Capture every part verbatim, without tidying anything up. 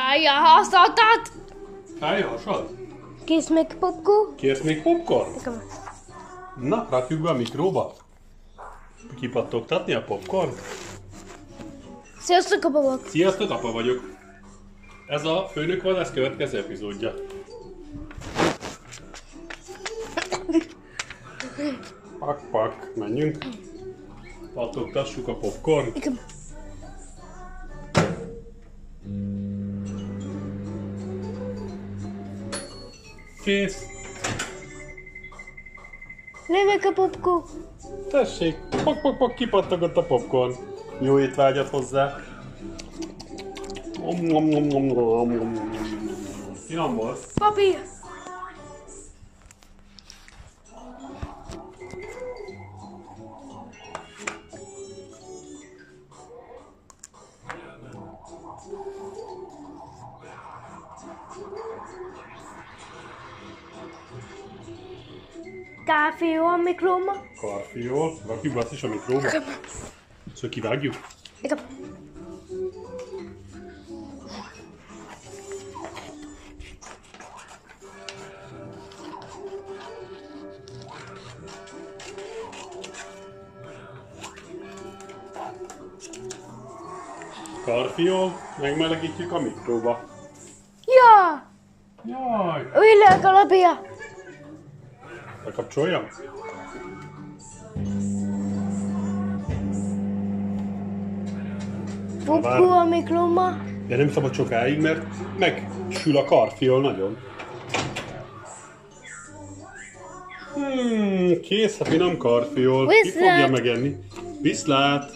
Fájja a haszadat! Fáj a hasad? Kész még popcorn? Kérsz még popcorn? Igen. Na, rakjuk be a mikróba. Kipattogtatni a popcorn? Sziasztok, apa vagyok. Sziasztok, apa vagyok. Ez a Főnök Vadász következő epizódja. Pak, pak, menjünk. Pattogtassuk a popcorn. Igen. Kész. Levek a popcorn. Tessék, pak, pak, pak, kipattogott a popcorn. Jó étvágyat hozzá. Om, om, om, om, om, om. Finom volt. Papi! Kávé jó a mikróba? Karfiol. Rakjuk be azt is a mikróba. Szóval kivágjuk. Igen. Karfiol, megmelegítjük a mikróba. Ja! Jaj! Világ alapja! Bekapcsoljam? Popcorn a mikróba. De nem szabad sokáig, mert megsül a karfiol nagyon. Hmm, kész a finom karfiol. Ki Viszlát! fogja megenni? Viszlát!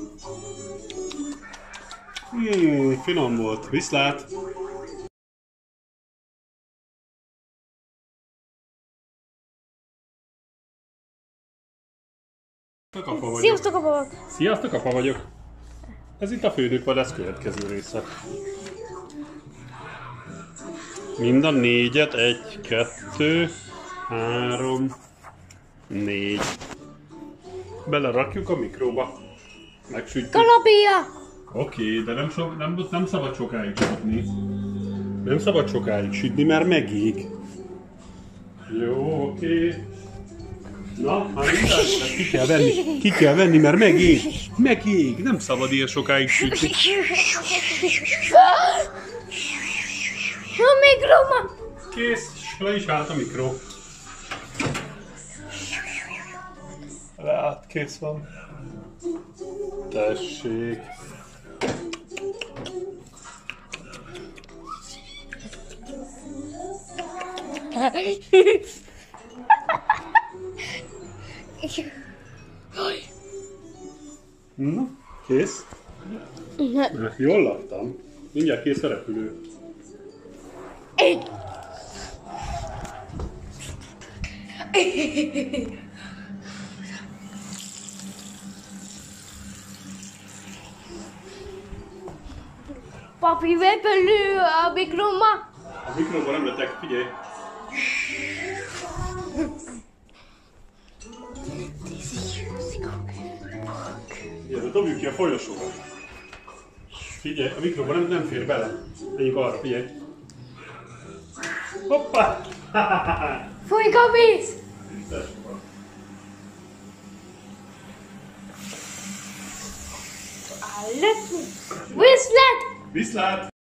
Hmm, finom volt. Viszlát! Apa vagyok. Sziasztok, apa vagyok. Sziasztok, apa vagyok. Ez itt a Főnök Vadász következő része. Mind a négyet, egy, kettő, három, négy. Belerakjuk a mikróba. Megsütjük. Kalapia! Oké, de nem, so, nem, nem szabad sokáig sütni. Nem szabad sokáig sütni, mert megég. Jó, oké. Na, már mindent, ezt ki kell venni. Ki kell venni, mert megég. Megég. Nem szabad ilyen sokáig sütni. A mikróba! Kész, le is állt a mikró. Leállt, kész van. Tessék. Na, kész? Mert jól laktam. Mindjárt kész a repülő. Papi, repülő a mikróba. A mikróban nem lettek, figyelj! Figyelj, de dobjuk ki a folyosóra. Figyelj, a mikróban nem, nem fér bele. Menjünk arra, figyelj. Hoppá! Folyik a víz! Állat! Viszlát! Viszlát!